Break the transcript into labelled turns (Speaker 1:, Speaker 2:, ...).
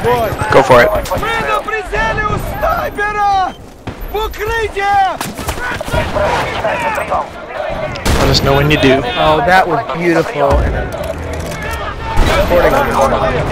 Speaker 1: Go for it. Let us know when you do.
Speaker 2: Oh, that was beautiful. And recording on